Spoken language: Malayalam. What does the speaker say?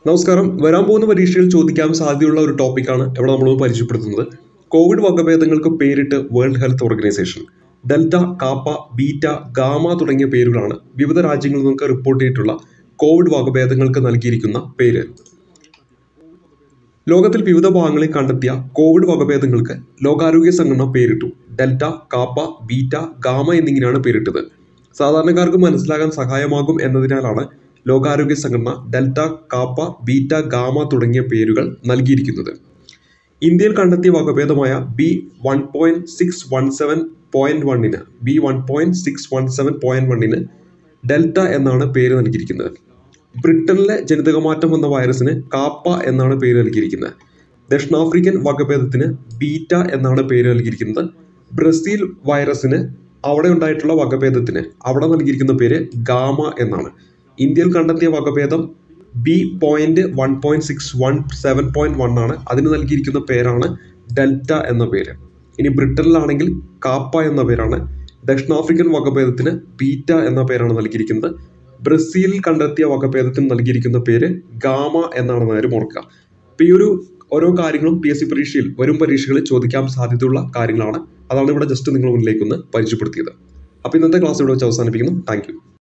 നമസ്കാരം. വരാൻ പോകുന്ന പരീക്ഷയിൽ ചോദിക്കാൻ സാധ്യതയുള്ള ഒരു ടോപ്പിക്കാണ് ഇവിടെ നമ്മൾ പരിചയപ്പെടുത്തുന്നത്. കോവിഡ് വകഭേദങ്ങൾക്ക് പേരിട്ട് world health organisation. Delta, kappa, beta, gamma തുടങ്ങിയ പേരുകളാണ് വിവിധ രാജ്യങ്ങളിൽ നിന്നൊക്കെ റിപ്പോർട്ട് ചെയ്തിട്ടുള്ള കോവിഡ് വകഭേദങ്ങൾക്ക് നൽകിയിരിക്കുന്ന പേര്. ലോകത്തിൽ വിവിധ ഭാഗങ്ങളിൽ കണ്ടെത്തിയ കോവിഡ് വകഭേദങ്ങൾക്ക് ലോകാരോഗ്യ സംഘടന പേരിട്ടു. ഡെൽറ്റ, കാപ്പ, ബീറ്റ, ഗാമ എന്നിങ്ങനെയാണ് പേരിട്ടത്. സാധാരണക്കാർക്ക് മനസ്സിലാകാൻ സഹായമാകും എന്നതിനാലാണ് ലോകാരോഗ്യ സംഘടന ഡെൽറ്റ, കാപ്പ, ബീറ്റ, ഗാമ തുടങ്ങിയ പേരുകൾ നൽകിയിരിക്കുന്നത്. ഇന്ത്യയിൽ കണ്ടെത്തിയ വകഭേദമായ B1.617.1ന് ഡെൽറ്റ എന്നാണ് പേര് നൽകിയിരിക്കുന്നത്. ബ്രിട്ടനിലെ ജനിതകമാറ്റം വന്ന വൈറസിന് കാപ്പ എന്നാണ് പേര് നൽകിയിരിക്കുന്നത്. ദക്ഷിണാഫ്രിക്കൻ വകഭേദത്തിന് ബീറ്റ എന്നാണ് പേര് നൽകിയിരിക്കുന്നത്. ബ്രസീൽ വൈറസിന് അവിടെ ഉണ്ടായിട്ടുള്ള വകഭേദത്തിന് അവിടെ നൽകിയിരിക്കുന്ന പേര് ഗാമ എന്നാണ്. ഇന്ത്യയിൽ കണ്ടെത്തിയ വകഭേദം B.1.617.1 ആണ്. അതിന് നൽകിയിരിക്കുന്ന പേരാണ് ഡെൽറ്റ എന്ന പേര്. ഇനി ബ്രിട്ടനിലാണെങ്കിൽ കാപ്പ എന്ന പേരാണ്. ദക്ഷിണാഫ്രിക്കൻ വകഭേദത്തിന് ബീറ്റ എന്ന പേരാണ് നൽകിയിരിക്കുന്നത്. ബ്രസീലിൽ കണ്ടെത്തിയ വകഭേദത്തിന് നൽകിയിരിക്കുന്ന പേര് ഗാമ എന്നാണ് കാര്യം ഓർക്കുക. അപ്പോൾ ഈ ഓരോ കാര്യങ്ങളും PSC പരീക്ഷയിൽ വരും പരീക്ഷകളിൽ ചോദിക്കാൻ സാധ്യതയുള്ള കാര്യങ്ങളാണ്. അതാണ് ഇവിടെ ജസ്റ്റ് നിങ്ങൾ മുന്നിലേക്കൊന്ന് പരിചയപ്പെടുത്തിയത്. അപ്പോൾ ഇന്നത്തെ ക്ലാസ് ഇവിടെ വെച്ച് അവസാനിപ്പിക്കുന്നു. Thank U.